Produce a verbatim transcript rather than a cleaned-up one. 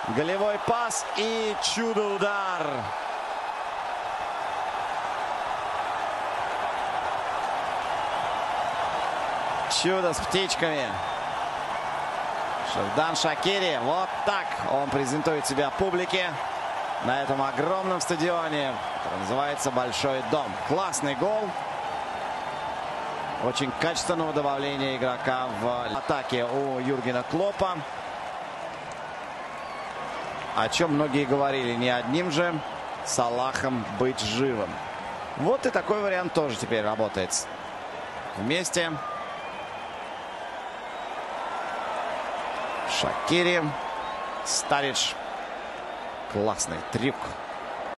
Голевой пас и чудо-удар. Чудо с птичками. Шердан Шакири. Вот так он презентует себя публике на этом огромном стадионе, который называется Большой дом. Классный гол. Очень качественного добавления игрока в атаке у Юргена Клоппа. О чем многие говорили, не одним же Салахом быть живым. Вот и такой вариант тоже теперь работает вместе. Шакири, Старидж. Классный трюк.